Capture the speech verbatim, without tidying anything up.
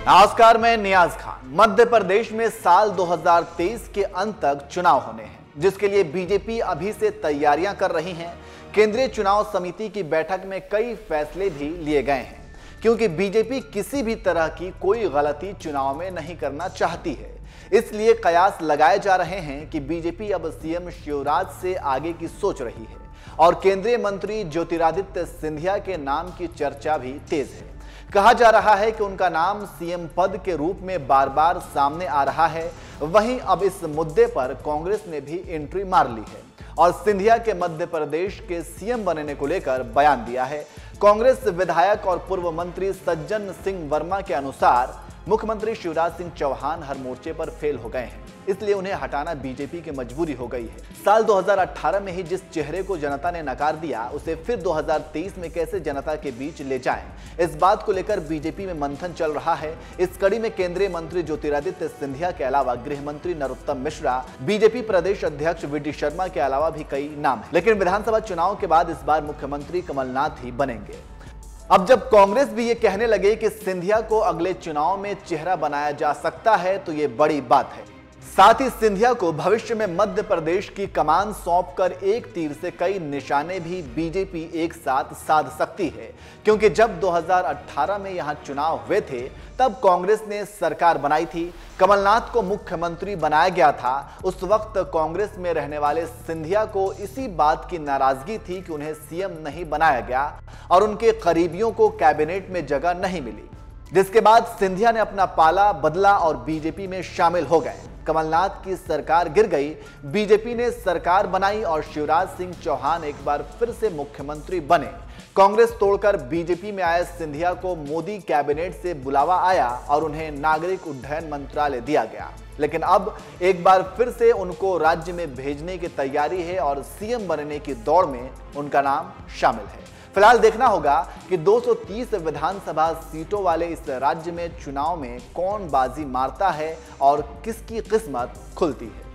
नमस्कार, मैं नियाज खान। मध्य प्रदेश में साल दो हज़ार तेईस के अंत तक चुनाव होने हैं, जिसके लिए बीजेपी अभी से तैयारियां कर रही है। केंद्रीय चुनाव समिति की बैठक में कई फैसले भी लिए गए हैं, क्योंकि बीजेपी किसी भी तरह की कोई गलती चुनाव में नहीं करना चाहती है। इसलिए कयास लगाए जा रहे हैं कि बीजेपी अब सीएम शिवराज से आगे की सोच रही है और केंद्रीय मंत्री ज्योतिरादित्य सिंधिया के नाम की चर्चा भी तेज है। कहा जा रहा है कि उनका नाम सीएम पद के रूप में बार बार सामने आ रहा है। वहीं अब इस मुद्दे पर कांग्रेस ने भी एंट्री मार ली है और सिंधिया के मध्य प्रदेश के सीएम बनने को लेकर बयान दिया है। कांग्रेस विधायक और पूर्व मंत्री सज्जन सिंह वर्मा के अनुसार मुख्यमंत्री शिवराज सिंह चौहान हर मोर्चे पर फेल हो गए हैं, इसलिए उन्हें हटाना बीजेपी की मजबूरी हो गई है। साल दो हज़ार अठारह में ही जिस चेहरे को जनता ने नकार दिया, उसे फिर दो हज़ार तेईस में कैसे जनता के बीच ले जाएं, इस बात को लेकर बीजेपी में मंथन चल रहा है। इस कड़ी में केंद्रीय मंत्री ज्योतिरादित्य सिंधिया के अलावा गृह मंत्री नरोत्तम मिश्रा, बीजेपी प्रदेश अध्यक्ष वी डी शर्मा के अलावा भी कई नाम है। लेकिन विधानसभा चुनाव के बाद इस बार मुख्यमंत्री कमलनाथ ही बनेंगे। अब जब कांग्रेस भी ये कहने लगे कि सिंधिया को अगले चुनाव में चेहरा बनाया जा सकता है, तो ये बड़ी बात है। साथ ही सिंधिया को भविष्य में मध्य प्रदेश की कमान सौंपकर एक तीर से कई निशाने भी बीजेपी एक साथ साध सकती है, क्योंकि जब दो हज़ार अठारह में यहां चुनाव हुए थे, तब कांग्रेस ने सरकार बनाई थी। कमलनाथ को मुख्यमंत्री बनाया गया था। उस वक्त कांग्रेस में रहने वाले सिंधिया को इसी बात की नाराजगी थी कि उन्हें सीएम नहीं बनाया गया और उनके करीबियों को कैबिनेट में जगह नहीं मिली, जिसके बाद सिंधिया ने अपना पाला बदला और बीजेपी में शामिल हो गए। कमलनाथ की सरकार गिर गई, बीजेपी ने सरकार बनाई और शिवराज सिंह चौहान एक बार फिर से मुख्यमंत्री बने। कांग्रेस तोड़कर बीजेपी में आए सिंधिया को मोदी कैबिनेट से बुलावा आया और उन्हें नागरिक उड्डयन मंत्रालय दिया गया। लेकिन अब एक बार फिर से उनको राज्य में भेजने की तैयारी है और सीएम बनने की दौड़ में उनका नाम शामिल है। फिलहाल देखना होगा कि दो सौ तीस विधानसभा सीटों वाले इस राज्य में चुनाव में कौन बाजी मारता है और किसकी किस्मत खुलती है।